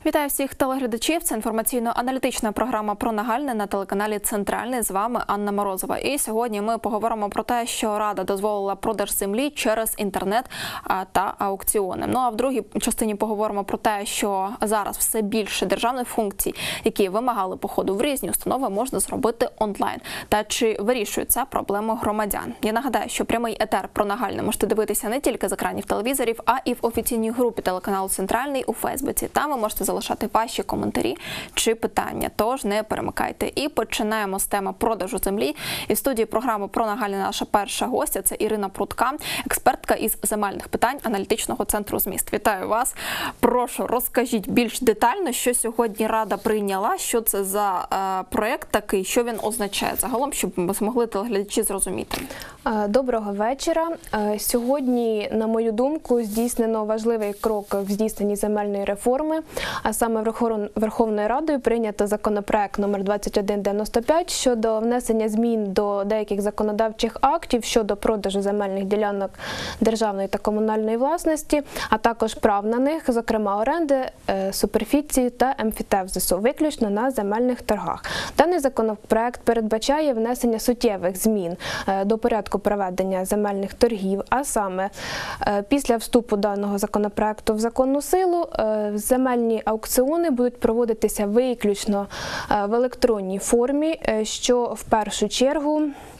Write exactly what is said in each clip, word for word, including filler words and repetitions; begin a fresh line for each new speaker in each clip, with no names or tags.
Вітаю всіх телеглядачів. Це інформаційно-аналітична програма про нагальне на телеканалі Центральний. З вами Анна Морозова. І сьогодні ми поговоримо про те, що Рада дозволила продаж землі через інтернет та аукціони. Ну а в другій частині поговоримо про те, що зараз все більше державних функцій, які вимагали походу в різні установи, можна зробити онлайн. Та чи вирішує це проблему громадян? Я нагадаю, що прямий етер про нагальне можете дивитися не тільки з екранів телевізорів, а і в офіційній групі телеканалу Центральний у Фейсбуці. Там ви можете залишати ваші коментарі чи питання, тож не перемикайте. І починаємо з теми продажу землі. І в студії програми про нагальне наша перша гостя – це Ірина Прудка, експертка із земельних питань аналітичного центру «Зміст». Вітаю вас. Прошу, розкажіть більш детально, що сьогодні Рада прийняла, що це за е, проєкт такий, що він означає загалом, щоб ми змогли телеглядачі зрозуміти.
Доброго вечора. Сьогодні, на мою думку, здійснено важливий крок в здійсненні земельної реформи, а саме Верховною Радою прийнято законопроект номер двадцять один дев'яносто п'ять щодо внесення змін до деяких законодавчих актів щодо продажу земельних ділянок державної та комунальної власності, а також прав на них, зокрема оренди, суперфіції та емфітевзису, виключно на земельних торгах. Даний законопроект передбачає внесення суттєвих змін до порядку проведення земельних торгів, а саме після вступу даного законопроекту в законну силу земельні аукціони будуть проводитися виключно в електронній формі, що в першу чергу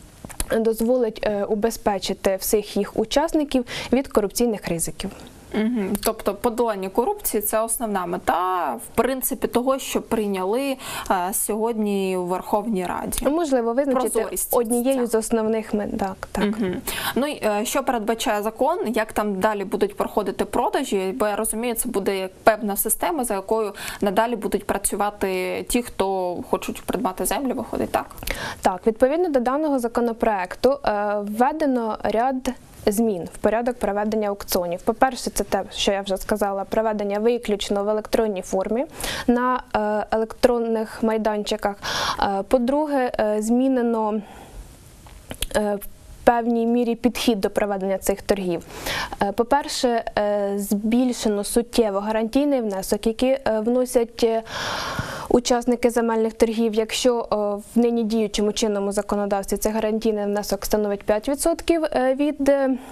дозволить убезпечити всіх їх учасників від корупційних ризиків.
Угу. Тобто подолання корупції – це основна мета, в принципі, того, що прийняли а, сьогодні у Верховній Раді.
Можливо, визначити однією з основних мет. Так, так.
Угу. Ну, і, що передбачає закон, як там далі будуть проходити продажі, бо я розумію, це буде певна система, за якою надалі будуть працювати ті, хто хочуть придбати землю, виходить, так?
Так, відповідно до даного законопроекту введено ряд змін в порядок проведення аукціонів. По-перше, це те, що я вже сказала, проведення виключно в електронній формі на електронних майданчиках. По-друге, змінено в певній мірі підхід до проведення цих торгів. По-перше, збільшено суттєво гарантійний внесок, який вносять учасники земельних торгів. Якщо в нині діючому чинному законодавстві цей гарантійний внесок становить п'ять відсотків від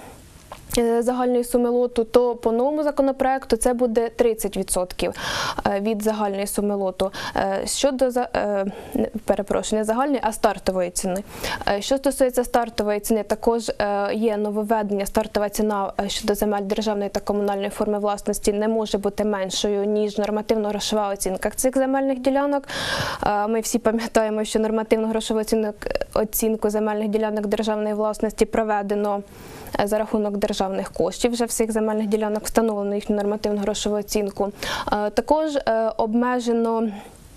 загальної суми лоту, то по новому законопроекту це буде тридцять відсотків від загальної суми лоту. Щодо, перепрошую, не загальної, а стартової ціни. Що стосується стартової ціни, також є нововведення. Стартова ціна щодо земель державної та комунальної форми власності не може бути меншою, ніж нормативно-грошова оцінка цих земельних ділянок. Ми всі пам'ятаємо, що нормативно-грошову оцінку земельних ділянок державної власності проведено за рахунок державних коштів, вже всіх земельних ділянок встановлено їхню нормативно-грошову оцінку. Також обмежено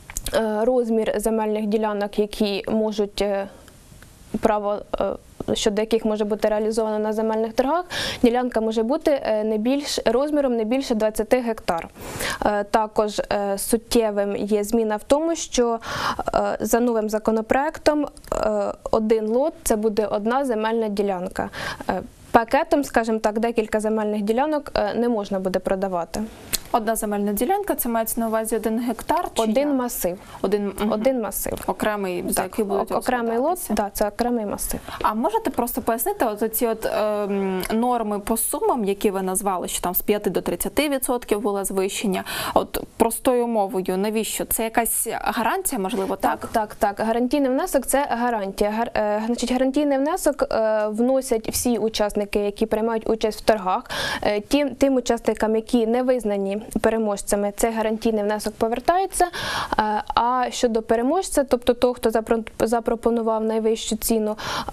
розмір земельних ділянок, які можуть право щодо яких може бути реалізовано на земельних торгах, ділянка може бути не більш, розміром не більше двадцяти гектар. Також суттєвим є зміна в тому, що за новим законопроектом один лот – це буде одна земельна ділянка. Пакетом, скажімо так, декілька земельних ділянок не можна буде продавати.
Одна земельна ділянка, це мається на увазі один гектар? Чи
один
як?
масив.
Один, угу.
один масив.
Окремий, за який будуть
окремий лот, так, це окремий масив.
А можете просто пояснити, от ці от, е, норми по сумам, які ви назвали, що там з п'яти до тридцяти відсотків було звищення, от простою мовою, навіщо? Це якась гарантія, можливо, так?
Так, так, так. Гарантійний внесок – це гарантія. Гар, е, значить, гарантійний внесок е, вносять всі учасники, які приймають участь в торгах. Е, тим, тим учасникам, які не визнані переможцями, цей гарантійний внесок повертається, а щодо переможця, тобто того, хто запропонував найвищу ціну,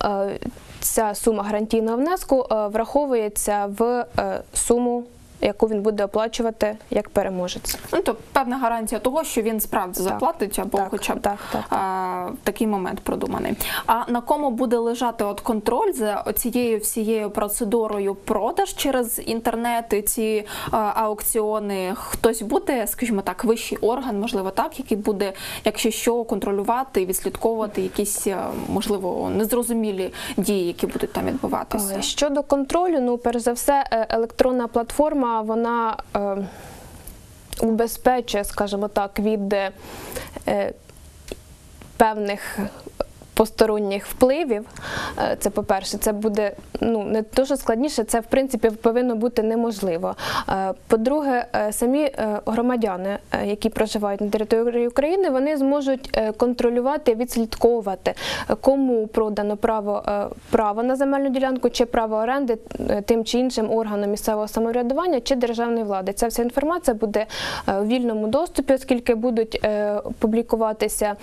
ця сума гарантійного внеску враховується в суму, яку він буде оплачувати як переможець.
Ну, то певна гарантія того, що він справді так, заплатить, або
так,
хоча б
так, так, так.
А, такий момент продуманий. А на кому буде лежати от контроль за цією всією процедурою продаж через інтернет і ці а, аукціони? Хтось буде, скажімо так, вищий орган, можливо так, який буде, якщо що, контролювати і відслідковувати якісь, можливо, незрозумілі дії, які будуть там відбуватися?
Щодо контролю, ну, перш за все, електронна платформа, вона е, убезпечує, скажімо так, від е, певних посторонніх впливів. Це, по-перше, це буде ну, не дуже складніше, це, в принципі, повинно бути неможливо. По-друге, самі громадяни, які проживають на території України, вони зможуть контролювати, відслідковувати, кому продано право, право на земельну ділянку чи право оренди тим чи іншим органам місцевого самоврядування чи державної влади. Ця вся інформація буде у вільному доступі, оскільки будуть публікуватися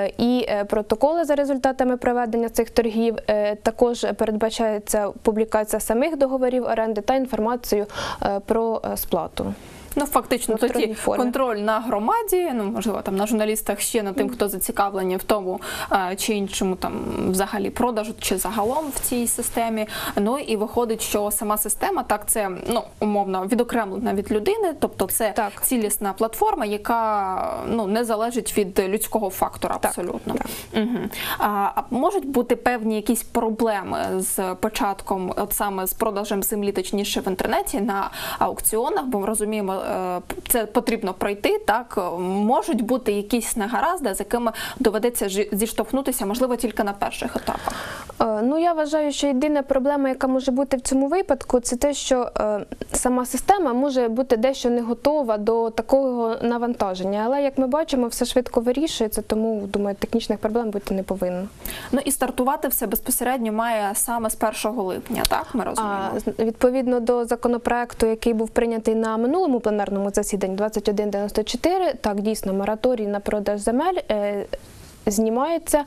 і протоколи за результатами результатами проведення цих торгів. Також передбачається публікація самих договорів оренди та інформацію про сплату.
Ну, фактично, тоді контроль на громаді, ну, можливо, там на журналістах, ще на тим, хто зацікавлені в тому а, чи іншому там взагалі продажу, чи загалом в цій системі. Ну, і виходить, що сама система, так, це, ну, умовно, відокремлена від людини, тобто це так. цілісна платформа, яка, ну, не залежить від людського фактора абсолютно. Так, так. Угу. А, можуть бути певні якісь проблеми з початком, от саме з продажем землі, точніше в інтернеті, на аукціонах, бо ми розуміємо, це потрібно пройти, так, можуть бути якісь негаразди, з якими доведеться зіштовхнутися, можливо, тільки на перших етапах?
Ну, я вважаю, що єдина проблема, яка може бути в цьому випадку, це те, що е, сама система може бути дещо не готова до такого навантаження. Але, як ми бачимо, все швидко вирішується, тому, думаю, технічних проблем бути не повинно.
Ну, і стартувати все безпосередньо має саме з першого липня, так, ми розуміємо?
А, відповідно до законопроекту, який був прийнятий на минулому пленарному засіданні двадцять один дев'яносто чотири, так, дійсно, мораторій на продаж земель е, знімається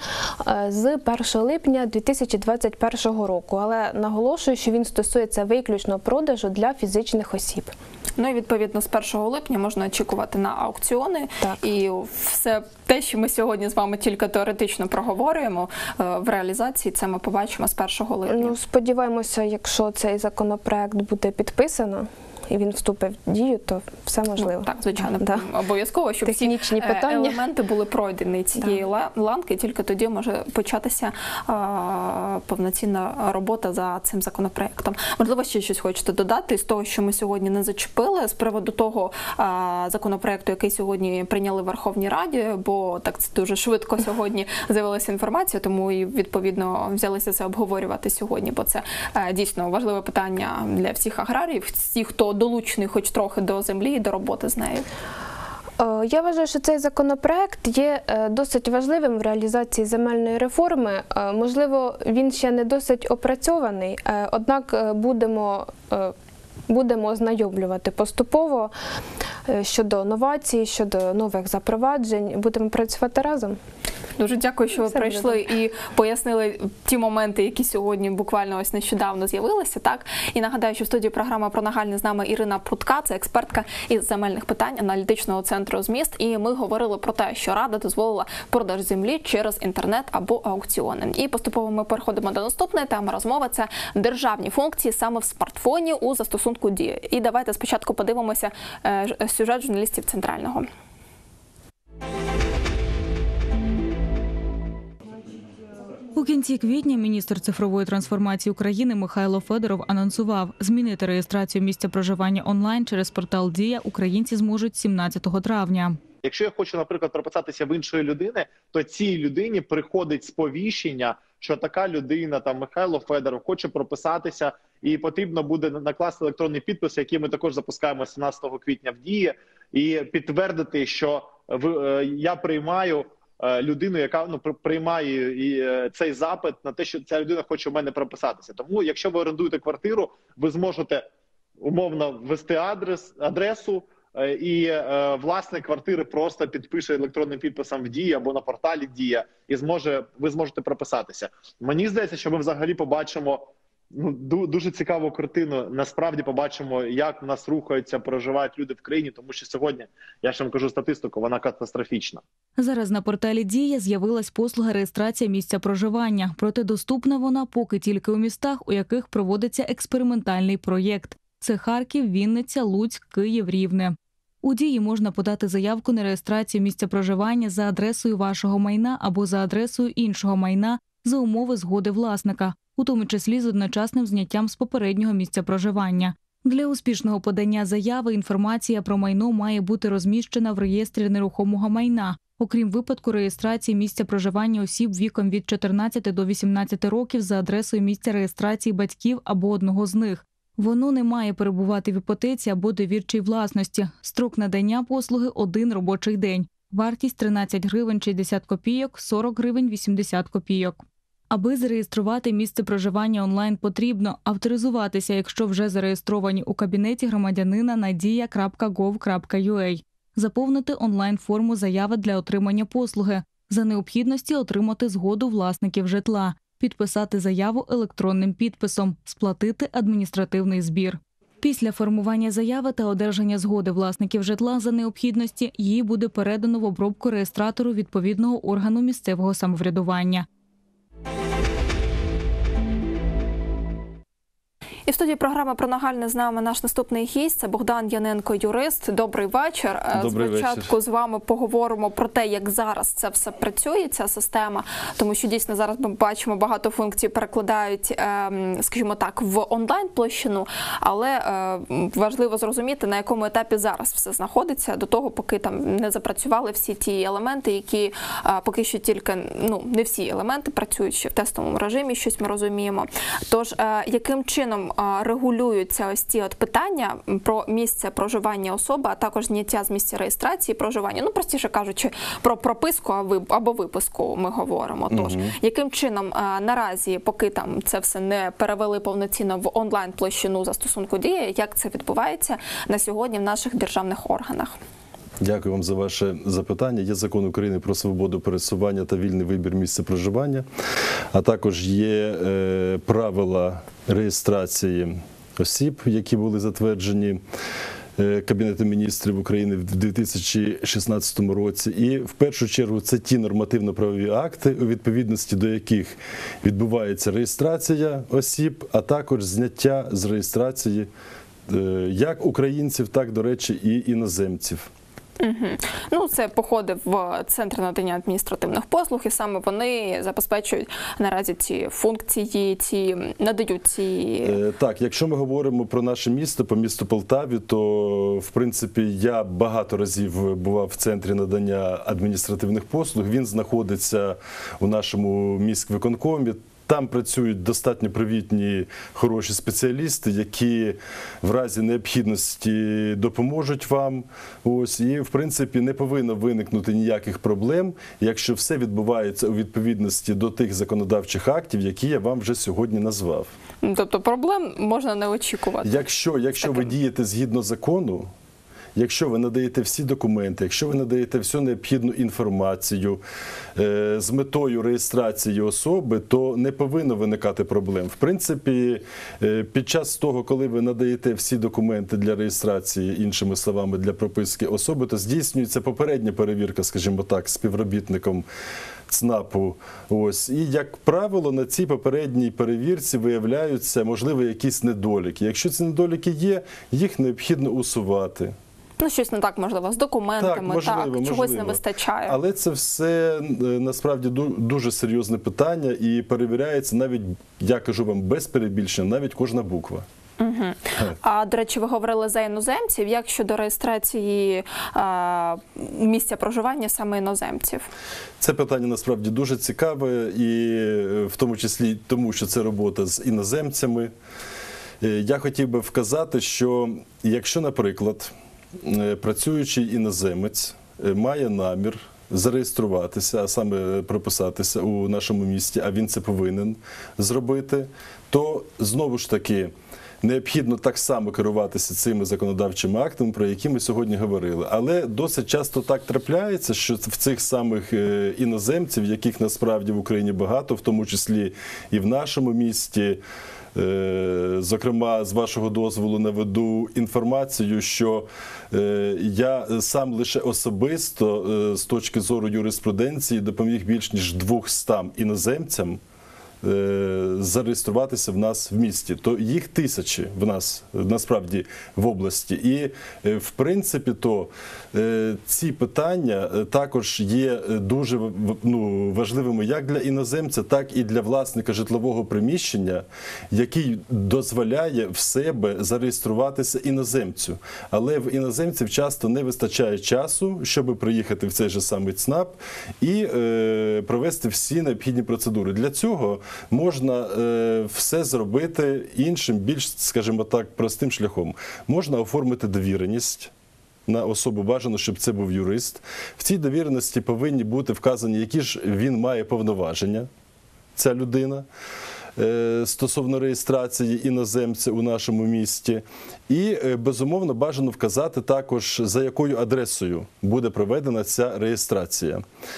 з першого липня дві тисячі двадцять першого року, але наголошую, що він стосується виключно продажу для фізичних осіб.
Ну і відповідно з першого липня можна очікувати на аукціони, так. І все те, що ми сьогодні з вами тільки теоретично проговорюємо, в реалізації це ми побачимо з першого липня.
Ну, сподіваємося, якщо цей законопроект буде підписано і він вступить в дію, то все можливо.
Ну, так, звичайно, да. Обов'язково, щоб
технічні
всі
питання.
елементи були пройдені цієї да. ланки, тільки тоді може початися а, повноцінна робота за цим законопроектом. Можливо, ще щось хочете додати з того, що ми сьогодні не зачепили, з приводу того а, законопроекту, який сьогодні прийняли в Верховній Раді, бо так це дуже швидко сьогодні з'явилася інформація, тому і відповідно взялися це обговорювати сьогодні, бо це а, дійсно важливе питання для всіх аграріїв, всіх, хто долучений хоч трохи до землі і до роботи з нею.
Я вважаю, що цей законопроект є досить важливим в реалізації земельної реформи. Можливо, він ще не досить опрацьований, однак будемо, будемо ознайомлювати поступово щодо новацій, щодо нових запроваджень. Будемо працювати разом.
Дуже дякую, що ви Все прийшли буде. І пояснили ті моменти, які сьогодні буквально ось нещодавно з'явилися. Так? І нагадаю, що в студії програми «Про нагальне» з нами Ірина Прудка, це експертка із земельних питань аналітичного центру «Зміст». І ми говорили про те, що Рада дозволила продаж землі через інтернет або аукціони. І поступово ми переходимо до наступної теми розмови. Це державні функції саме в смартфоні у застосунку «Дія». І давайте спочатку подивимося сюжет журналістів Центрального.
У кінці квітня міністр цифрової трансформації України Михайло Федоров анонсував, змінити реєстрацію місця проживання онлайн через портал «Дія» українці зможуть сімнадцятого травня.
Якщо я хочу, наприклад, прописатися в іншої людини, то цій людині приходить сповіщення, що така людина, там Михайло Федоров, хоче прописатися, і потрібно буде накласти електронний підпис, який ми також запускаємо сімнадцятого квітня в «Дії», і підтвердити, що я приймаю людину, яка ну приймає і цей запит на те, що ця людина хоче в мене прописатися. Тому, якщо ви орендуєте квартиру, ви зможете умовно ввести адрес, адресу, і е, власник квартири просто підпише електронним підписом в «Дії» або на порталі «Дія», і зможе, ви зможете прописатися. Мені здається, що ми взагалі побачимо ну, дуже цікаву картину. Насправді побачимо, як в нас рухаються, проживають люди в країні, тому що сьогодні, я ж вам кажу статистику, вона катастрофічна.
Зараз на порталі «Дія» з'явилась послуга реєстрація місця проживання. Проте доступна вона поки тільки у містах, у яких проводиться експериментальний проєкт. Це Харків, Вінниця, Луцьк, Київ, Рівне. У «Дії» можна подати заявку на реєстрацію місця проживання за адресою вашого майна або за адресою іншого майна за умови згоди власника, у тому числі з одночасним зняттям з попереднього місця проживання. Для успішного подання заяви інформація про майно має бути розміщена в реєстрі нерухомого майна. Окрім випадку реєстрації місця проживання осіб віком від чотирнадцяти до вісімнадцяти років за адресою місця реєстрації батьків або одного з них. Воно не має перебувати в іпотеці або довірчій власності. Строк надання послуги – один робочий день. Вартість – тринадцять гривень шістдесят копійок, сорок гривень вісімдесят копійок. Аби зареєструвати місце проживання онлайн, потрібно авторизуватися, якщо вже зареєстровані у кабінеті громадянина надія крапка гов крапка ю а, заповнити онлайн-форму заяви для отримання послуги, за необхідності отримати згоду власників житла, підписати заяву електронним підписом, сплатити адміністративний збір. Після формування заяви та одержання згоди власників житла за необхідності її буде передано в обробку реєстратору відповідного органу місцевого самоврядування.
І в студії програми «Про нагальне» з нами наш наступний гість – це Богдан Яненко, юрист. Добрий вечір.
Добрий
Спочатку
вечір.
з вами поговоримо про те, як зараз це все працює, ця система, тому що дійсно зараз ми бачимо, багато функцій перекладають, скажімо так, в онлайн-площину, але важливо зрозуміти, на якому етапі зараз все знаходиться, до того, поки там не запрацювали всі ті елементи, які поки що тільки, ну, не всі елементи працюють ще в тестовому режимі, щось ми розуміємо. Тож, яким чином регулюються ось ці от питання про місце проживання особи, а також зняття з місця реєстрації проживання. Ну, простіше кажучи, про прописку або виписку ми говоримо. Тож, угу. яким чином наразі, поки там це все не перевели повноцінно в онлайн-площину застосунку «Дія», як це відбувається на сьогодні в наших державних органах?
Дякую вам за ваше запитання. Є закон України про свободу пересування та вільний вибір місця проживання, а також є е, правила реєстрації осіб, які були затверджені е, Кабінетом міністрів України в дві тисячі шістнадцятому році. І в першу чергу це ті нормативно-правові акти, у відповідності до яких відбувається реєстрація осіб, а також зняття з реєстрації е, як українців, так, до речі, і іноземців.
Угу. Ну, це походи в Центр надання адміністративних послуг, і саме вони забезпечують наразі ці функції, ці надають ці...
Е, так, якщо ми говоримо про наше місто, по місту Полтаві, то, в принципі, я багато разів бував в Центрі надання адміністративних послуг. Він знаходиться у нашому міськвиконкомі. Там працюють достатньо привітні, хороші спеціалісти, які в разі необхідності допоможуть вам. Ось, і, в принципі, не повинно виникнути ніяких проблем, якщо все відбувається у відповідності до тих законодавчих актів, які я вам вже сьогодні назвав.
Тобто проблем можна не очікувати?
Якщо, якщо ви дієте згідно закону, якщо ви надаєте всі документи, якщо ви надаєте всю необхідну інформацію е, з метою реєстрації особи, то не повинно виникати проблем. В принципі, е, під час того, коли ви надаєте всі документи для реєстрації, іншими словами, для прописки особи, то здійснюється попередня перевірка, скажімо так, співробітником ЦНАПу. Ось. І, як правило, на цій попередній перевірці виявляються, можливо, якісь недоліки. Якщо ці недоліки є, їх необхідно усувати.
Ну, щось не так, можливо, з документами,
так, можливо,
так, чогось
можливо.
не вистачає.
Але це все, насправді, дуже серйозне питання і перевіряється навіть, я кажу вам, без перебільшення, навіть кожна буква.
Угу. А, до речі, ви говорили за іноземців. Як щодо реєстрації а, місця проживання саме іноземців?
Це питання, насправді, дуже цікаве, і в тому числі тому, що це робота з іноземцями. Я хотів би вказати, що якщо, наприклад, працюючий іноземець має намір зареєструватися, а саме прописатися у нашому місті, а він це повинен зробити, то, знову ж таки, необхідно так само керуватися цими законодавчими актами, про які ми сьогодні говорили. Але досить часто так трапляється, що в цих самих іноземців, яких насправді в Україні багато, в тому числі і в нашому місті, зокрема, з вашого дозволу наведу інформацію, що я сам лише особисто з точки зору юриспруденції допоміг більш ніж двохстам іноземцям е, зареєструватися в нас в місті. То їх тисячі в нас насправді в області. І е, в принципі, то е, ці питання е, також є дуже ну, важливими як для іноземця, так і для власника житлового приміщення, який дозволяє в себе зареєструватися іноземцю. Але в іноземців часто не вистачає часу, щоб приїхати в цей же самий ЦНАП і е, провести всі необхідні процедури. Для цього можна е, все зробити іншим, більш, скажімо так, простим шляхом. Можна оформити довіреність на особу, бажано, щоб це був юрист. В цій довіреності повинні бути вказані, які ж він має повноваження, ця людина, стосовно реєстрації іноземця у нашому місті. І, безумовно, бажано вказати також, за якою адресою буде проведена ця реєстрація.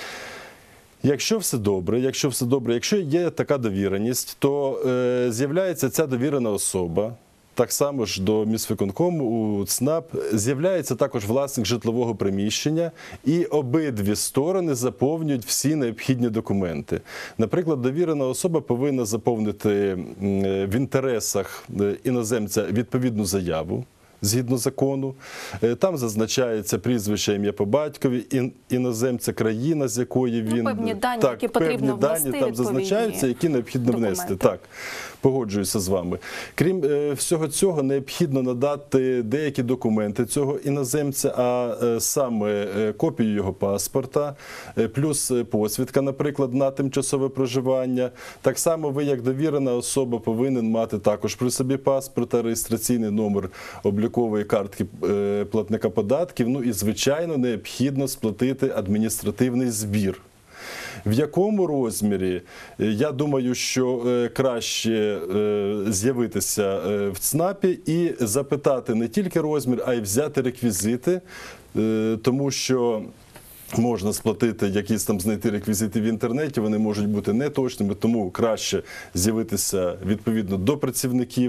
Якщо все добре, якщо все добре, якщо є така довіреність, то е, з'являється ця довірена особа, так само ж до міськвиконкому, у ЦНАП, з'являється також власник житлового приміщення, і обидві сторони заповнюють всі необхідні документи. Наприклад, довірена особа повинна заповнити в інтересах іноземця відповідну заяву, згідно закону. Там зазначається прізвище, ім'я по батькові, іноземця, країна, з якої він...
Ну, певні дані,
так,
які потрібно
певні
внести,
дані там зазначаються, які необхідно
документи.
внести. Так, погоджуюся з вами. Крім е, всього цього, необхідно надати деякі документи цього іноземця, а е, саме е, копію його паспорта, е, плюс посвідка, наприклад, на тимчасове проживання. Так само ви, як довірена особа, повинен мати також при собі паспорт та реєстраційний номер облікової картки е, платника податків. Ну і, звичайно, необхідно сплатити адміністративний збір. В якому розмірі, я думаю, що краще з'явитися в ЦНАПі і запитати не тільки розмір, а й взяти реквізити, тому що можна сплатити, якісь там знайти реквізити в інтернеті, вони можуть бути неточними, тому краще з'явитися відповідно до працівників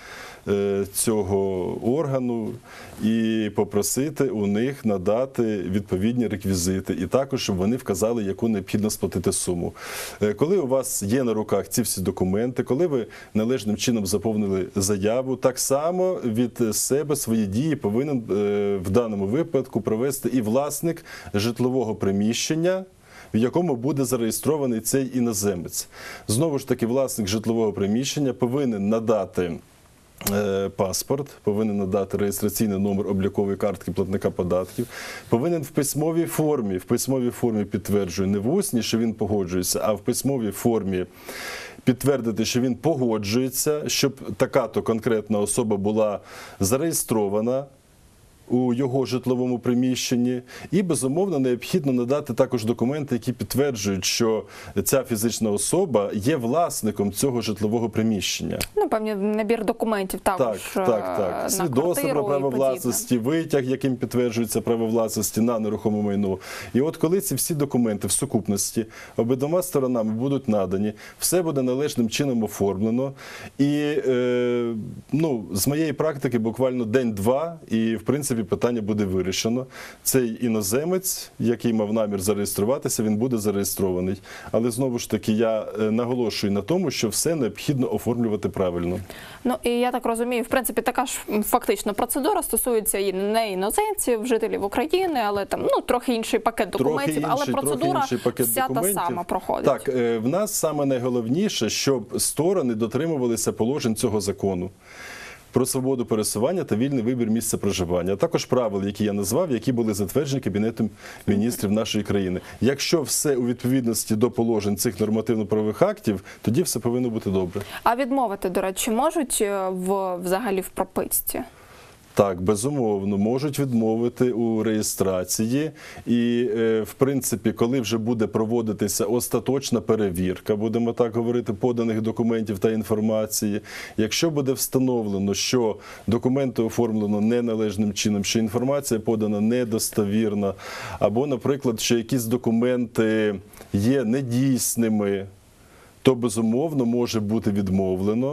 цього органу і попросити у них надати відповідні реквізити, і також, щоб вони вказали, яку необхідно сплатити суму. Коли у вас є на руках ці всі документи, коли ви належним чином заповнили заяву, так само від себе свої дії повинен в даному випадку провести і власник житлового приміщення, в якому буде зареєстрований цей іноземець. Знову ж таки, власник житлового приміщення повинен надати паспорт, повинен надати реєстраційний номер облікової картки платника податків, повинен в письмовій формі, в письмовій формі підтверджує, не в усній, що він погоджується, а в письмовій формі підтвердити, що він погоджується, щоб така-то конкретна особа була зареєстрована у його житловому приміщенні. І, безумовно, необхідно надати також документи, які підтверджують, що ця фізична особа є власником цього житлового приміщення.
Ну, певний набір документів також.
Так, так, так. Свідоцтво про право власності, витяг, яким підтверджується право власності на нерухоме майно. І от коли ці всі документи в сукупності обидвома сторонами будуть надані, все буде належним чином оформлено. І, е, ну, з моєї практики, буквально день-два, і, в принципі, питання буде вирішено. Цей іноземець, який мав намір зареєструватися, він буде зареєстрований. Але, знову ж таки, я наголошую на тому, що все необхідно оформлювати правильно.
Ну, і я так розумію, в принципі, така ж фактично процедура стосується і не іноземців, жителів України, але там, ну, трохи інший пакет документів,
інший,
але процедура вся
документів.
та сама проходить.
Так, в нас саме найголовніше, щоб сторони дотримувалися положень цього закону про свободу пересування та вільний вибір місця проживання, а також правил, які я назвав, які були затверджені Кабінетом міністрів нашої країни. Якщо все у відповідності до положень цих нормативно-правових актів, тоді все повинно бути добре.
А відмовити, до речі, можуть в, взагалі в прописці?
Так, безумовно, можуть відмовити у реєстрації і, в принципі, коли вже буде проводитися остаточна перевірка, будемо так говорити, поданих документів та інформації, якщо буде встановлено, що документи оформлено неналежним чином, що інформація подана недостовірна, або, наприклад, що якісь документи є недійсними, то, безумовно, може бути відмовлено.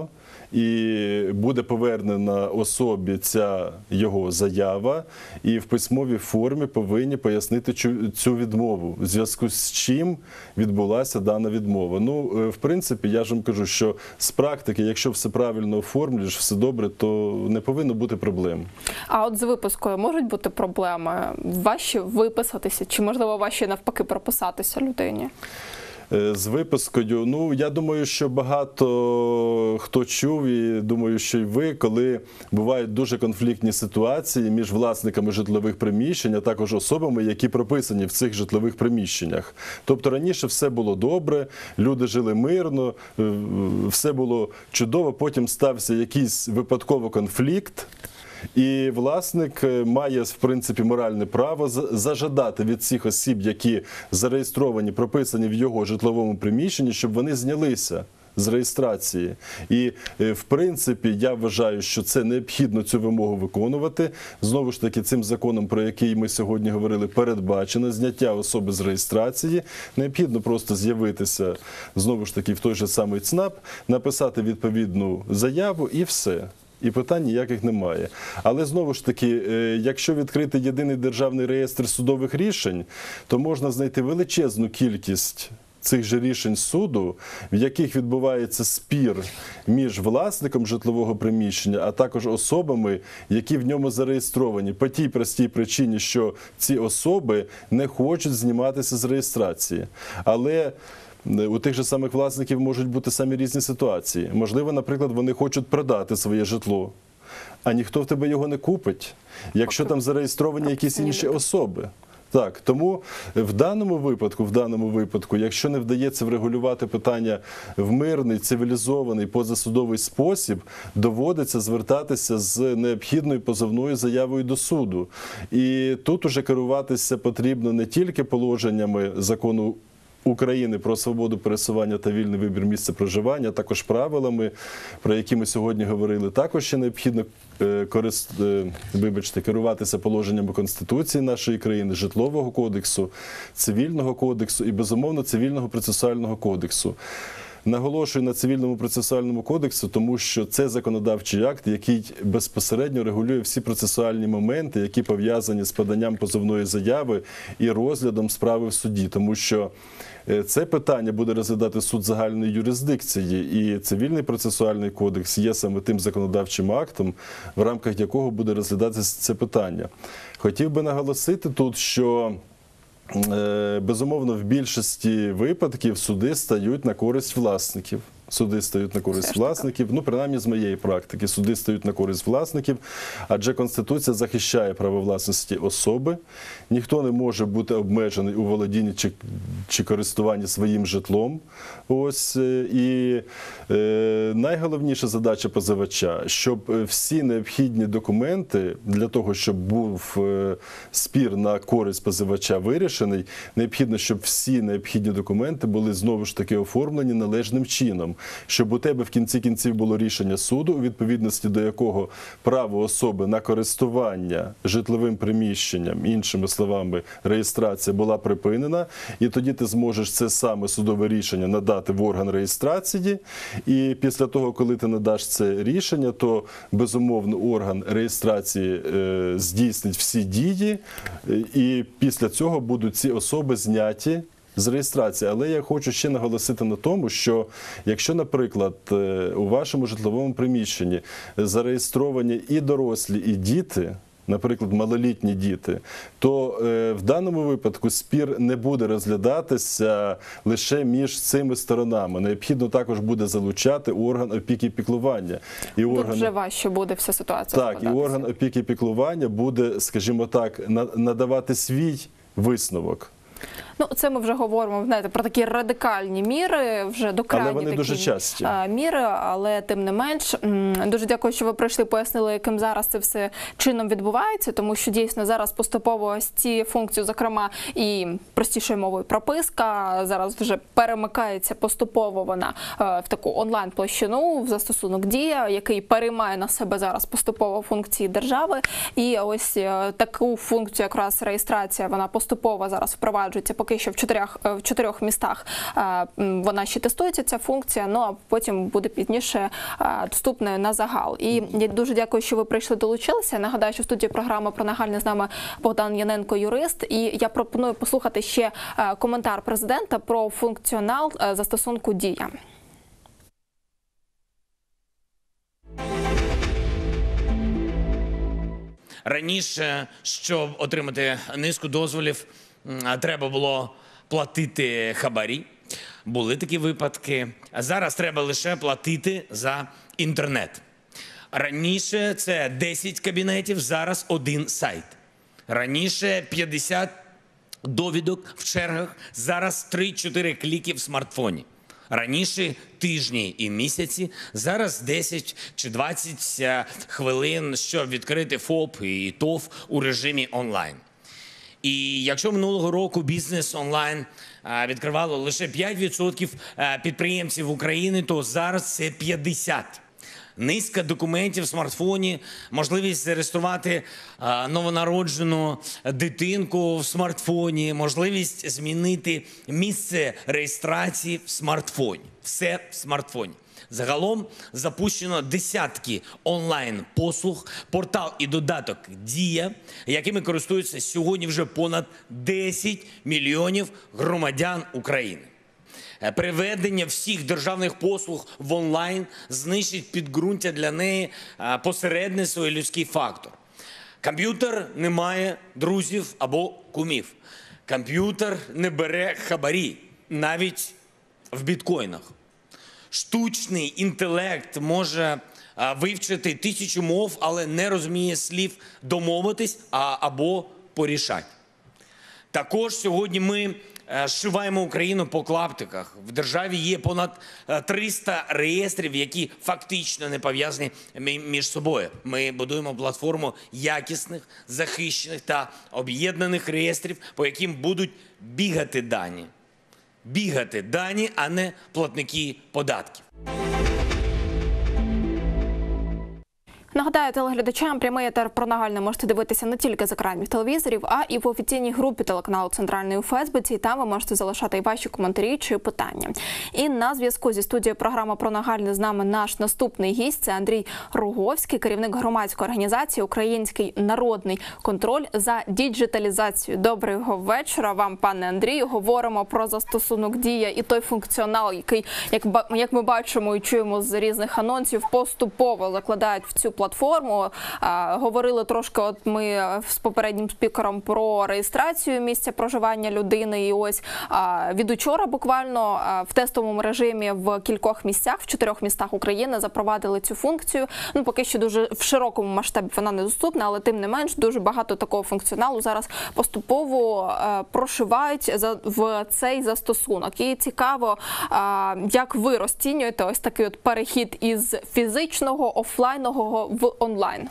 і буде повернена особі ця його заява, і в письмовій формі повинні пояснити цю відмову, в зв'язку з чим відбулася дана відмова. Ну, в принципі, я ж вам кажу, що з практики, якщо все правильно оформлюєш, все добре, то не повинно бути проблем.
А от з випискою можуть бути проблеми? Важче виписатися? Чи, можливо, важче навпаки прописатися людині?
З випискою, ну, я думаю, що багато хто чув, і думаю, що й ви, коли бувають дуже конфліктні ситуації між власниками житлових приміщень, а також особами, які прописані в цих житлових приміщеннях. Тобто раніше все було добре, люди жили мирно, все було чудово, потім стався якийсь випадково конфлікт, і власник має, в принципі, моральне право зажадати від цих осіб, які зареєстровані, прописані в його житловому приміщенні, щоб вони знялися з реєстрації. І, в принципі, я вважаю, що це необхідно цю вимогу виконувати. Знову ж таки, цим законом, про який ми сьогодні говорили, передбачено зняття особи з реєстрації. Необхідно просто з'явитися, знову ж таки, в той же самий ЦНАП, написати відповідну заяву і все. І питань ніяких немає. Але, знову ж таки, якщо відкрити єдиний державний реєстр судових рішень, то можна знайти величезну кількість цих же рішень суду, в яких відбувається спір між власником житлового приміщення, а також особами, які в ньому зареєстровані, по тій простій причині, що ці особи не хочуть зніматися з реєстрації. Але у тих же самих власників можуть бути самі різні ситуації. Можливо, наприклад, вони хочуть продати своє житло, а ніхто в тебе його не купить, якщо там зареєстровані якісь інші особи. Так, тому в даному випадку, в даному випадку, якщо не вдається врегулювати питання в мирний, цивілізований, позасудовий спосіб, доводиться звертатися з необхідною позовною заявою до суду. І тут уже керуватися потрібно не тільки положеннями закону України про свободу пересування та вільний вибір місця проживання, а також правилами, про які ми сьогодні говорили. Також ще необхідно корист... вибачте, керуватися положеннями Конституції нашої країни, Житлового кодексу, Цивільного кодексу і, безумовно, Цивільного процесуального кодексу. Наголошую на Цивільному процесуальному кодексу, тому що це законодавчий акт, який безпосередньо регулює всі процесуальні моменти, які пов'язані з поданням позовної заяви і розглядом справи в суді, тому що це питання буде розглядати суд загальної юрисдикції, і Цивільний процесуальний кодекс є саме тим законодавчим актом, в рамках якого буде розглядатися це питання. Хотів би наголосити тут, що безумовно, в більшості випадків суди стають на користь власників. Суди стають на користь власників, ну, принаймні з моєї практики, суди стають на користь власників, адже Конституція захищає право власності особи, ніхто не може бути обмежений у володінні чи, чи користуванні своїм житлом. Ось, і е, найголовніша задача позивача, щоб всі необхідні документи для того, щоб був е, спір на користь позивача вирішений, необхідно, щоб всі необхідні документи були знову ж таки оформлені належним чином. Щоб у тебе в кінці кінців було рішення суду, у відповідності до якого право особи на користування житловим приміщенням, іншими словами, реєстрація була припинена, і тоді ти зможеш це саме судове рішення надати в орган реєстрації, і після того, коли ти надаш це рішення, то, безумовно, орган реєстрації е, здійснить всі дії, і після цього будуть ці особи зняті з реєстрації. Але я хочу ще наголосити на тому, що якщо, наприклад, у вашому житловому приміщенні зареєстровані і дорослі, і діти, наприклад, малолітні діти, то е, в даному випадку спір не буде розглядатися лише між цими сторонами. Необхідно також буде залучати орган опіки і піклування. І
Тут
орган...
вже важче буде вся ситуація.
Так, і орган опіки і піклування буде, скажімо так, надавати свій висновок.
Ну, це ми вже говоримо, знаєте, про такі радикальні міри, вже до крайні
але вони
такі
дуже часті.
міри, але тим не менш. Дуже дякую, що ви прийшли, пояснили, яким зараз це все чином відбувається, тому що дійсно зараз поступово ось ці функції, зокрема і простішою мовою прописка, зараз вже перемикається поступово вона в таку онлайн-площину, в застосунок Дія, який переймає на себе зараз поступово функції держави. І ось таку функцію, якраз реєстрація, вона поступово зараз впроваджується по поки що в чотирьох, в чотирьох містах вона ще тестується, ця функція, ну а потім буде пізніше доступною на загал. І я дуже дякую, що ви прийшли, долучилися. Нагадаю, що в студії програми «Про нагальне» з нами Богдан Яненко, юрист. І я пропоную послухати ще коментар президента про функціонал застосунку «Дія».
Раніше, щоб отримати низку дозволів, треба було платити хабарі. Були такі випадки. А зараз треба лише платити за інтернет. Раніше це десять кабінетів, зараз один сайт. Раніше п'ятдесят довідок в чергах, зараз три-чотири кліки в смартфоні. Раніше тижні і місяці, зараз десять чи двадцять хвилин, щоб відкрити ФОП і ТОВ у режимі онлайн. І якщо минулого року бізнес онлайн відкривало лише п'ять відсотків підприємців України, то зараз це п'ятдесят відсотків. Низка документів в смартфоні, можливість зареєструвати новонароджену дитинку в смартфоні, можливість змінити місце реєстрації в смартфоні. Все в смартфоні. Загалом запущено десятки онлайн-послуг, портал і додаток «Дія», якими користуються сьогодні вже понад десять мільйонів громадян України. Переведення всіх державних послуг в онлайн знищить підґрунтя для неї посередництво і людський фактор. Комп'ютер не має друзів або кумів. Комп'ютер не бере хабарі, навіть в біткоїнах. Штучний інтелект може вивчити тисячу мов, але не розуміє слів «домовитись» або «порішать». Також сьогодні ми зшиваємо Україну по клаптиках. В державі є понад триста реєстрів, які фактично не пов'язані між собою. Ми будуємо платформу якісних, захищених та об'єднаних реєстрів, по яким будуть бігати дані. Бігати дані, а не платники податків.
Нагадаю телеглядачам, прямий етер «Про нагальне» можете дивитися не тільки з екранів телевізорів, а і в офіційній групі телеканалу «Центральний» у Фейсбуці. Там ви можете залишати і ваші коментарі чи питання. І на зв'язку зі студією програми «Про нагальне» з нами наш наступний гість – це Андрій Руговський, керівник громадської організації «Український народний контроль за діджиталізацію». Доброго вечора вам, пане Андрію. Говоримо про застосунок «Дія» і той функціонал, який, як, як ми бачимо і чуємо з різних анонсів, поступово закладають в цю платформу. А, говорили трошки, от ми з попереднім спікером про реєстрацію місця проживання людини. І ось а, від учора буквально а, в тестовому режимі в кількох місцях, в чотирьох містах України запровадили цю функцію. Ну, поки що дуже в широкому масштабі вона недоступна, але тим не менш дуже багато такого функціоналу зараз поступово а, прошивають за, в цей застосунок. І цікаво, а, як ви розцінюєте ось такий от перехід із фізичного, офлайнового в онлайн.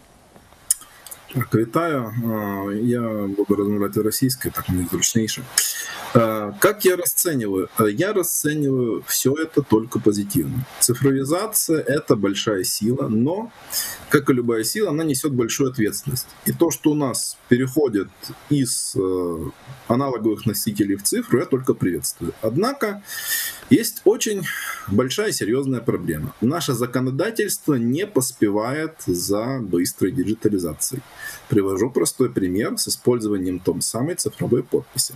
Так, вітаю. Я буду розмовляти російською, так мені зручніше. Как я расцениваю? Я расцениваю все это только позитивно. Цифровизация – это большая сила, но, как и любая сила, она несет большую ответственность. И то, что у нас переходит из аналоговых носителей в цифру, я только приветствую. Однако, есть очень большая серьезная проблема. Наше законодательство не поспевает за быстрой диджитализацией. Привожу простой пример с использованием той самой цифровой подписи.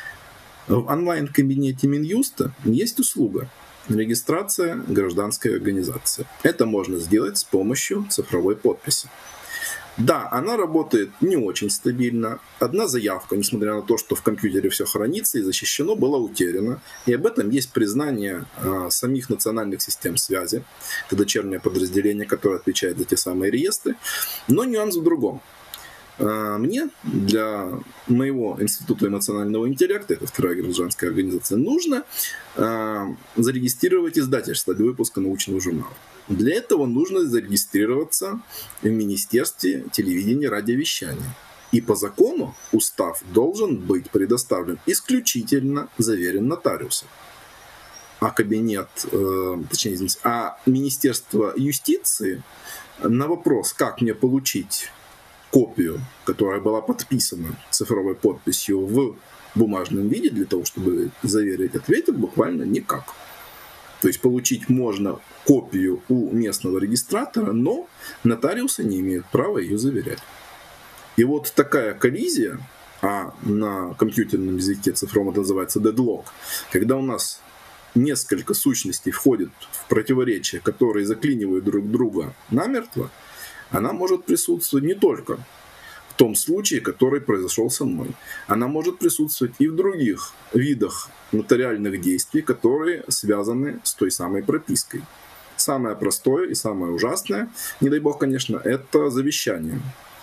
В онлайн-кабинете Минюста есть услуга регистрация гражданской организации. Это можно сделать с помощью цифровой подписи. Да, она работает не очень стабильно. Одна заявка, несмотря на то, что в компьютере все хранится и защищено, была утеряна. И об этом есть признание а, самих национальных систем связи. Это дочернее подразделение, которое отвечает за те самые реестры. Но нюанс в другом. Мне для моего института эмоционального интеллекта, это вторая гражданская организация, нужно э, зарегистрировать издательство для выпуска научного журнала. Для этого нужно зарегистрироваться в Министерстве телевидения и радиовещания. И по закону устав должен быть предоставлен исключительно заверен нотариусом. А кабинет, э, точнее, извините, а Министерство юстиции на вопрос, как мне получить копию, которая была подписана цифровой подписью в в бумажном виде для того, чтобы заверить ответы, буквально никак. То есть получить можно копию у местного регистратора, но нотариусы не имеют права ее заверять. И вот такая коллизия, а на компьютерном языке цифровом это называется deadlock, когда у нас несколько сущностей входят в противоречия, которые заклинивают друг друга намертво, она может присутствовать не только в том случае, который произошел со мной. Она может присутствовать и в других видах нотариальных действий, которые связаны с той самой пропиской. Самое простое и самое ужасное, не дай бог, конечно, это завещание.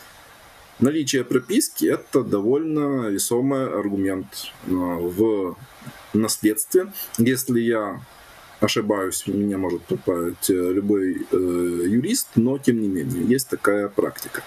Наличие прописки – это довольно весомый аргумент в наследстве. Если я ошибаюсь, меня может поправить любой э, юрист, но тем не менее есть такая практика.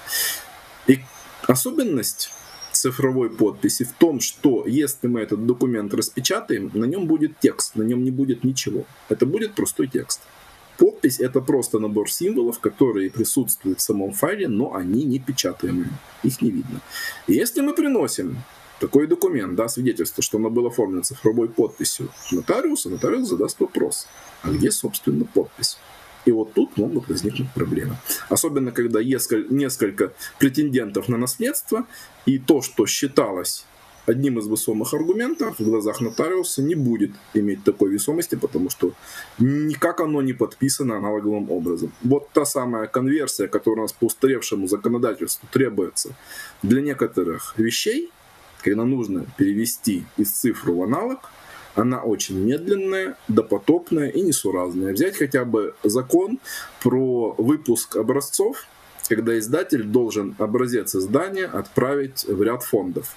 И особенность цифровой подписи в том, что если мы этот документ распечатаем, на нем будет текст, на нем не будет ничего. Это будет простой текст. Подпись – это просто набор символов, которые присутствуют в самом файле, но они не печатаемые, их не видно. И если мы приносим такой документ, да, свидетельство, что оно было оформлено цифровой подписью нотариуса, нотариус задаст вопрос, а где, собственно, подпись? И вот тут могут возникнуть проблемы. Особенно, когда есть несколько претендентов на наследство, и то, что считалось одним из весомых аргументов, в глазах нотариуса не будет иметь такой весомости, потому что никак оно не подписано аналоговым образом. Вот та самая конверсия, которая у нас по устаревшему законодательству требуется для некоторых вещей, когда нужно перевести из цифры в аналог, она очень медленная, допотопная и несуразная. Взять хотя бы закон про выпуск образцов, когда издатель должен образец издания отправить в ряд фондов.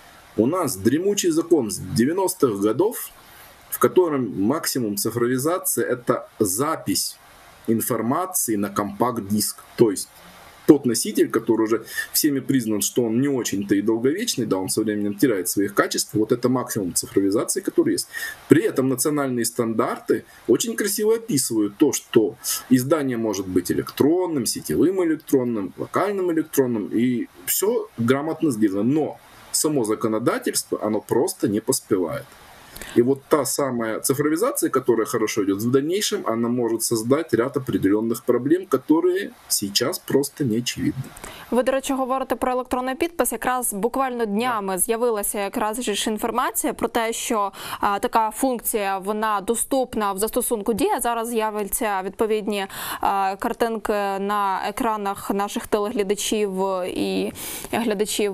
У нас дремучий закон с девяностых годов, в котором максимум цифровизации – это запись информации на компакт-диск. То есть тот носитель, который уже всеми признан, что он не очень-то и долговечный, да, он со временем теряет своих качеств, вот это максимум цифровизации, который есть. При этом национальные стандарты очень красиво описывают то, что издание может быть электронным, сетевым электронным, локальным электронным, и все грамотно сделано. Но само законодательство, оно просто не поспевает. И вот та самая цифровизация, которая хорошо идет, в дальнейшем она может создать ряд определенных проблем, которые сейчас просто не очевидны.
Ви, до речі, говорите про електронний підпис. Якраз буквально днями з'явилася якраз ж інформація про те, що а, така функція, вона доступна в застосунку Дія. Зараз з'являться відповідні а, картинки на екранах наших телеглядачів і глядачів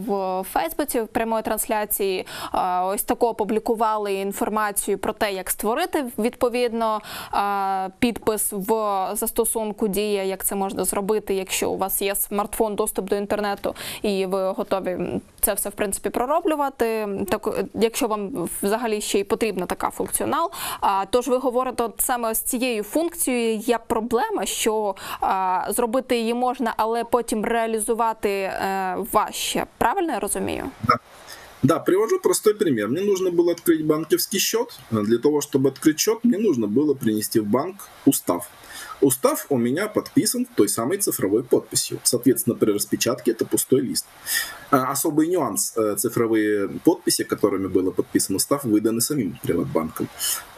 в Фейсбуці в прямої трансляції. А, ось таку опублікували інформацію про те, як створити відповідно а, підпис в застосунку Дія, як це можна зробити, якщо у вас є смартфон, доступ до інтернету, і ви готові це все, в принципі, пророблювати, так, якщо вам взагалі ще й потрібна така функціонал. А, тож ви говорите, от саме з цією функцією є проблема, що а, зробити її можна, але потім реалізувати е, важче. Правильно я розумію?
Так. Да, привожу простой пример. Мне нужно было открыть банковский счет. Для того, чтобы открыть счет, мне нужно было принести в банк устав. Устав у меня подписан той самой цифровой подписью. Соответственно, при распечатке это пустой лист. Особый нюанс. Цифровые подписи, которыми было подписан устав, выданы самим Приватбанком.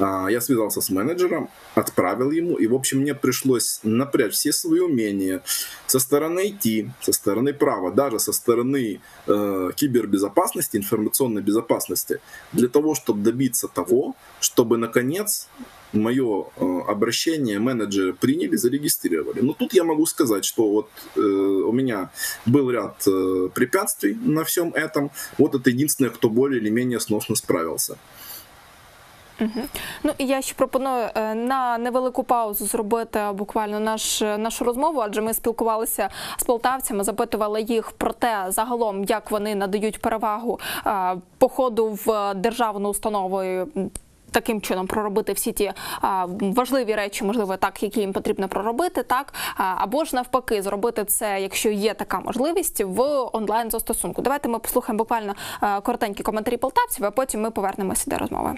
Я связался с менеджером, отправил ему, и, в общем, мне пришлось напрячь все свои умения со стороны ай ти, со стороны права, даже со стороны э, кибербезопасности, информационной безопасности, для того, чтобы добиться того, чтобы, наконец, мое э, обращение менеджеры приняли, зарегистрировали. Но тут я могу сказать, что вот э, у меня был ряд э, препятствий на всем этом. Вот это единственное, кто более или менее сносно справился.
Угу. Ну і я ще пропоную на невелику паузу зробити буквально наш, нашу розмову, адже ми спілкувалися з полтавцями, запитували їх про те загалом, як вони надають перевагу а, походу в державну установу, таким чином проробити всі ті а, важливі речі, можливо, так, які їм потрібно проробити, так, а, або ж навпаки зробити це, якщо є така можливість, в онлайн-застосунку. Давайте ми послухаємо буквально а, коротенькі коментарі полтавців, а потім ми повернемося до розмови.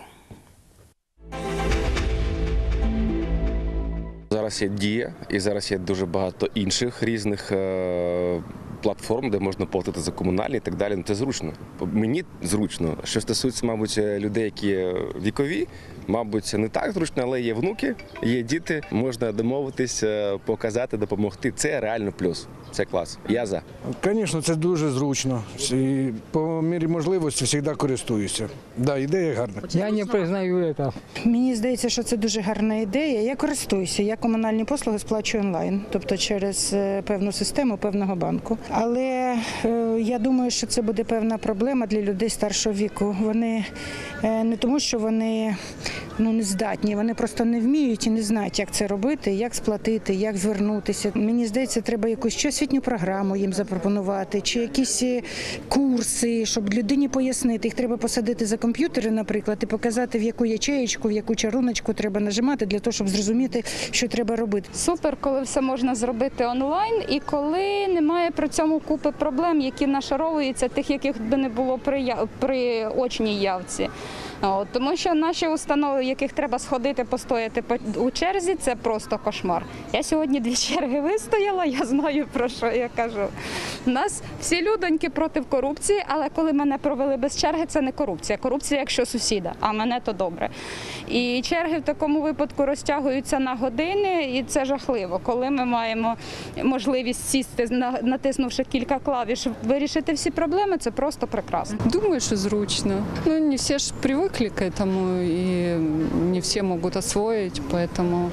Зараз є Дія, і зараз є дуже багато інших різних е платформ, де можна платити за комунальні і так далі. Ну, це зручно. Мені зручно. Що стосується, мабуть, людей, які вікові, мабуть, не так зручно, але є внуки, є діти, можна домовитись, показати, допомогти. Це реально плюс. Це клас. Я за.
Звісно, це дуже зручно. І по мірі можливості завжди користуюся. Да, ідея гарна.
Я не признаю це. Мені здається, що це дуже гарна ідея. Я користуюся. Я комунальні послуги сплачую онлайн, тобто через певну систему певного банку. Але е, я думаю, що це буде певна проблема для людей старшого віку. Вони е, не тому, що вони ну, не здатні, вони просто не вміють і не знають, як це робити, як сплатити, як звернутися. Мені здається, треба якусь чи освітню програму їм запропонувати, чи якісь курси, щоб людині пояснити. Їх треба посадити за комп'ютери, наприклад, і показати, в яку ячеєчку, в яку чаруночку треба нажимати, для того, щоб зрозуміти, що треба робити.
Супер, коли все можна зробити онлайн і коли немає при цьому купи проблем, які нашаровуються, тих, яких би не було при, при очній явці. От, тому що наші установи, в яких треба сходити, постояти у черзі, це просто кошмар. Я сьогодні дві черги вистояла, я знаю, про що я кажу. У нас всі людоньки проти корупції, але коли мене провели без черги, це не корупція. Корупція, якщо сусіда, а мене то добре. І черги в такому випадку розтягуються на години, і це жахливо. Коли ми маємо можливість сісти, натиснувши кілька клавіш, вирішити всі проблеми, це просто прекрасно.
Думаю, що зручно. Ну, не всі ж привикли к этому, и не все могут освоить, поэтому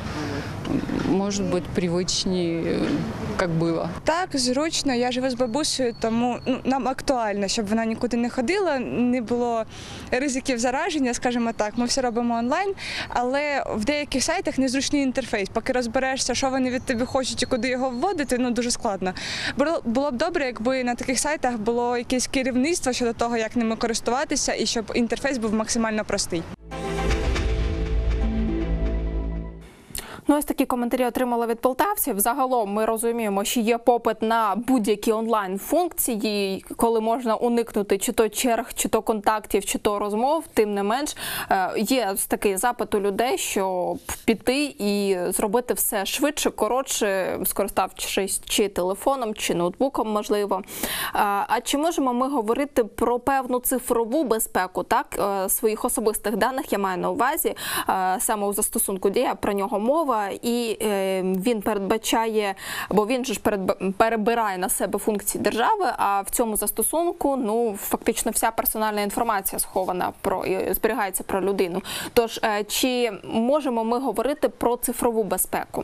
может быть привычнее, как было.
Так, зручно. Я живу з бабусею, тому ну, нам актуально, щоб вона нікуди не ходила, не було ризиків зараження, скажімо так. Ми все робимо онлайн, але в деяких сайтах незручний інтерфейс. Поки розберешся, що вони від тебе хочуть і куди його вводити, ну дуже складно. Було б добре, якби на таких сайтах було якесь керівництво щодо того, як ними користуватися, і щоб інтерфейс був максимально простий.
Ну, ось такі коментарі отримала від полтавців. Загалом ми розуміємо, що є попит на будь-які онлайн-функції, коли можна уникнути чи то черг, чи то контактів, чи то розмов. Тим не менш, є такий запит у людей, щоб піти і зробити все швидше, коротше, скориставшись чи телефоном, чи ноутбуком, можливо. А чи можемо ми говорити про певну цифрову безпеку, так? Своїх особистих даних, я маю на увазі, саме у застосунку Дія, про нього мова. І е, він передбачає, бо він же ж перебирає на себе функції держави, а в цьому застосунку, ну, фактично вся персональна інформація схована, про, зберігається про людину. Тож, е, чи можемо ми говорити про цифрову безпеку?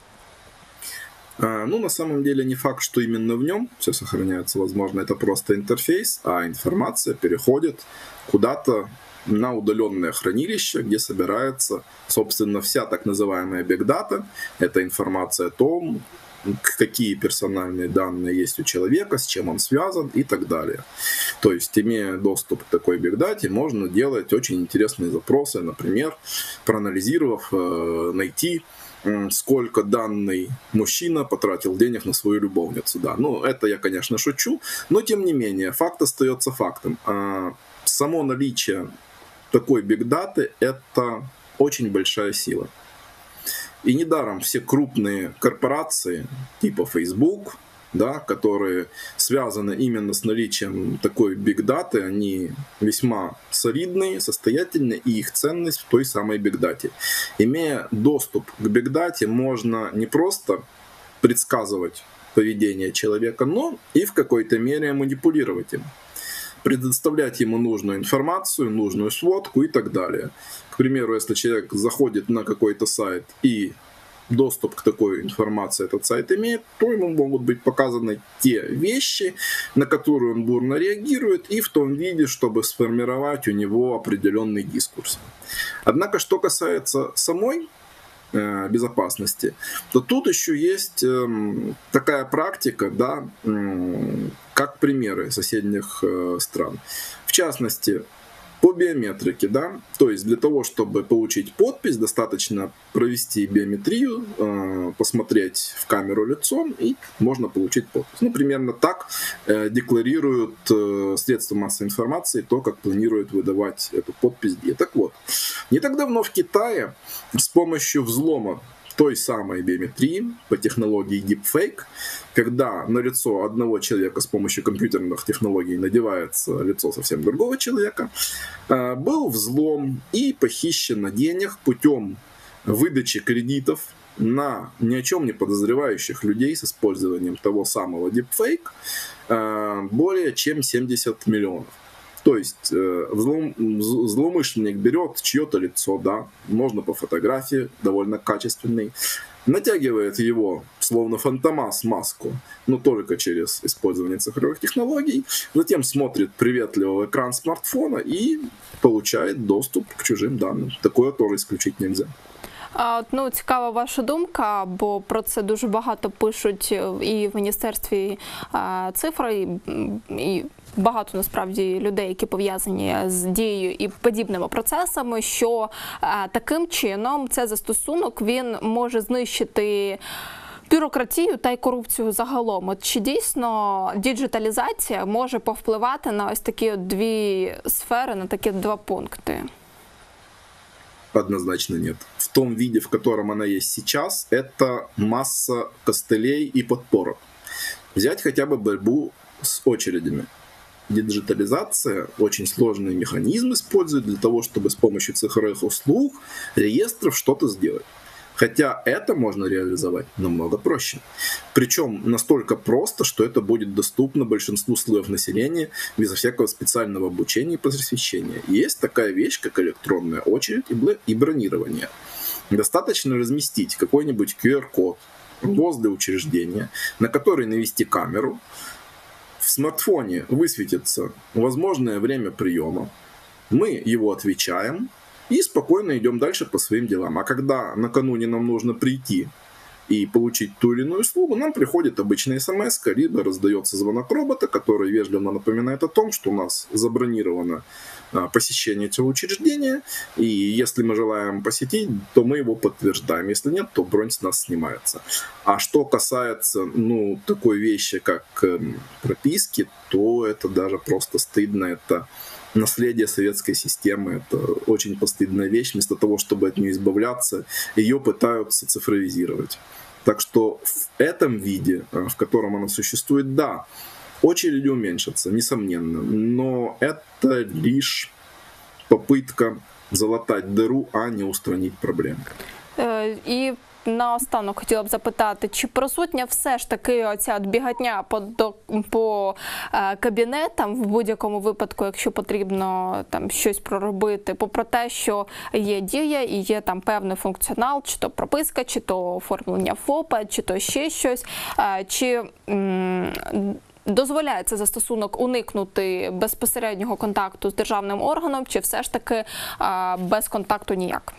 Ну, на самом деле, не факт, что именно в нем все сохраняется. Возможно, это просто интерфейс, а информация переходит куда-то на удаленное хранилище, где собирается, собственно, вся так называемая Big Data. Это информация о том, какие персональные данные есть у человека, с чем он связан и так далее. То есть, имея доступ к такой Big Data, можно делать очень интересные запросы, например, проанализировав, найти, сколько данный мужчина потратил денег на свою любовницу. Да. Ну, это я, конечно, шучу, но тем не менее, факт остается фактом. Само наличие такой бигдаты – это очень большая сила. И недаром все крупные корпорации, типа Facebook, да, которые связаны именно с наличием такой бигдаты, они весьма солидные, состоятельные, и их ценность в той самой бигдате. Имея доступ к бигдате, можно не просто предсказывать поведение человека, но и в какой-то мере манипулировать им. Предоставлять ему нужную информацию, нужную сводку и так далее. К примеру, если человек заходит на какой-то сайт и доступ к такой информации этот сайт имеет, то ему могут быть показаны те вещи, на которые он бурно реагирует, и в том виде, чтобы сформировать у него определенный дискурс. Однако, что касается самой э, безопасности, то тут еще есть э, такая практика, да, э, как примеры соседних э, стран. В частности, по биометрике, да, то есть для того, чтобы получить подпись, достаточно провести биометрию, э, посмотреть в камеру лицом, и можно получить подпись. Ну, примерно так э, декларируют э, средства массовой информации то, как планируют выдавать эту подпись. Так вот, не так давно в Китае с помощью взлома той самой биометрии по технологии Deepfake, когда на лицо одного человека с помощью компьютерных технологий надевается лицо совсем другого человека, был взлом и похищено денег путем выдачи кредитов на ни о чем не подозревающих людей с использованием того самого Deepfake более чем семьдесят миллионов. То есть взлом, злоумышленник берет чье-то лицо, да, можно по фотографии, довольно качественной, натягивает его, словно фантомас, маску, но только через использование цифровых технологий, затем смотрит приветливо в экран смартфона и получает доступ к чужим данным. Такое тоже исключить нельзя.
А, ну, цікава ваша думка, бо про це дуже багато пишуть і в Міністерстві а, цифри, і, і багато, насправді, людей, які пов'язані з дією і подібними процесами, що а, таким чином цей застосунок, він може знищити бюрократію та й корупцію загалом. От чи дійсно діджиталізація може повпливати на ось такі дві сфери, на такі два пункти?
Однозначно нет. В том виде, в котором она есть сейчас, это масса костылей и подпорок. Взять хотя бы борьбу с очередями. Диджитализация очень сложный механизм использует для того, чтобы с помощью цифровых услуг, реестров что-то сделать. Хотя это можно реализовать намного проще. Причем настолько просто, что это будет доступно большинству слоев населения безо всякого специального обучения и просвещения. Есть такая вещь, как электронная очередь и бронирование. Достаточно разместить какой-нибудь ку ар код возле учреждения, на который навести камеру. В смартфоне высветится возможное время приема. Мы его отвечаем и спокойно идем дальше по своим делам. А когда накануне нам нужно прийти и получить ту или иную услугу, нам приходит обычная смс, либо раздается звонок робота, который вежливо напоминает о том, что у нас забронировано посещение этого учреждения, и если мы желаем посетить, то мы его подтверждаем. Если нет, то бронь с нас снимается. А что касается, ну, такой вещи, как прописки, то это даже просто стыдно. Это наследие советской системы. Это очень постыдная вещь. Вместо того, чтобы от нее избавляться, ее пытаются цифровизировать. Так что в этом виде, в котором она существует, да, очереди уменьшатся, несомненно. Но это лишь попытка залатать дыру, а не устранить проблему.
І наостанок хотіла б запитати, чи присутня все ж таки оця бігатня по, до, по е, кабінетам в будь-якому випадку, якщо потрібно там щось проробити, попри те, що є дія і є там певний функціонал, чи то прописка, чи то оформлення ФОПа, чи то ще щось, е, чи м, дозволяє цей застосунок уникнути безпосереднього контакту з державним органом, чи все ж таки е, без контакту ніяк?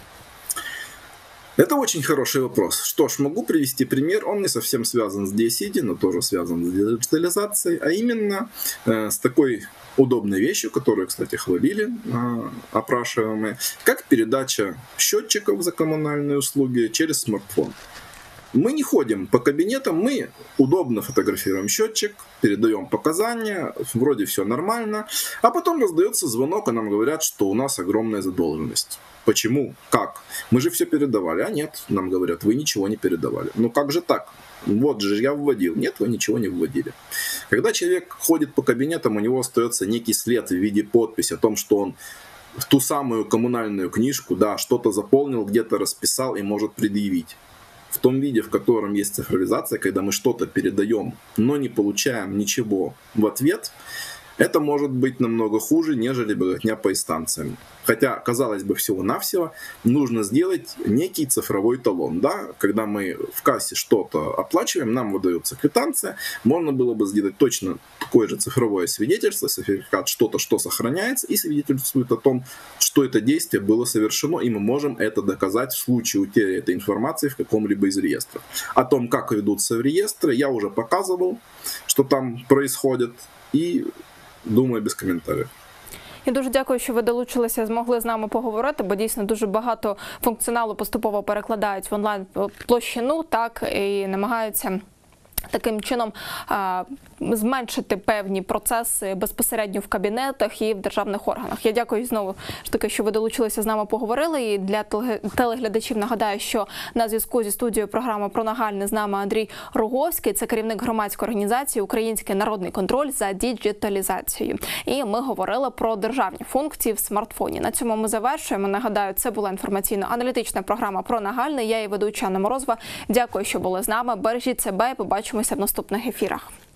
Это очень хороший вопрос. Что ж, могу привести пример. Он не совсем связан с ди эс и ди, но тоже связан с диджитализацией, а именно э, с такой удобной вещью, которую, кстати, хвалили э, опрашиваемые, как передача счетчиков за коммунальные услуги через смартфон. Мы не ходим по кабинетам, мы удобно фотографируем счетчик, передаем показания, вроде все нормально, а потом раздается звонок, и нам говорят, что у нас огромная задолженность. Почему? Как? Мы же все передавали. А нет, нам говорят, вы ничего не передавали. Ну как же так? Вот же я вводил. Нет, вы ничего не вводили. Когда человек ходит по кабинетам, у него остается некий след в виде подписи о том, что он в ту самую коммунальную книжку, да, что-то заполнил, где-то расписал и может предъявить. В том виде, в котором есть цифровизация, когда мы что-то передаем, но не получаем ничего в ответ, это может быть намного хуже, нежели беготня по инстанциям. Хотя, казалось бы, всего-навсего нужно сделать некий цифровой талон. Да? Когда мы в кассе что-то оплачиваем, нам выдается квитанция, можно было бы сделать точно такое же цифровое свидетельство, сертификат, что-то, что сохраняется, и свидетельствует о том, что это действие было совершено, и мы можем это доказать в случае утери этой информации в каком-либо из реестров. О том, как ведутся в реестры, я уже показывал, что там происходит, и думаю, без коментарів.
Я дуже дякую, що ви долучилися, змогли з нами поговорити, бо дійсно дуже багато функціоналу поступово перекладають в онлайн площину, так, і намагаються таким чином а, зменшити певні процеси безпосередньо в кабінетах і в державних органах. Я дякую знову ж таки, що ви долучилися з нами, поговорили. І для телеглядачів нагадаю, що на зв'язку зі студією програми «Про нагальне» з нами Андрій Роговський, це керівник громадської організації «Український народний контроль за діджиталізацією». І ми говорили про державні функції в смартфоні. На цьому ми завершуємо. Нагадаю, це була інформаційно-аналітична програма «Про нагальне». Я і ведуча Анна Морозова. Дякую, що були з нами. Бережіть себе і побачимося в наступних ефірах.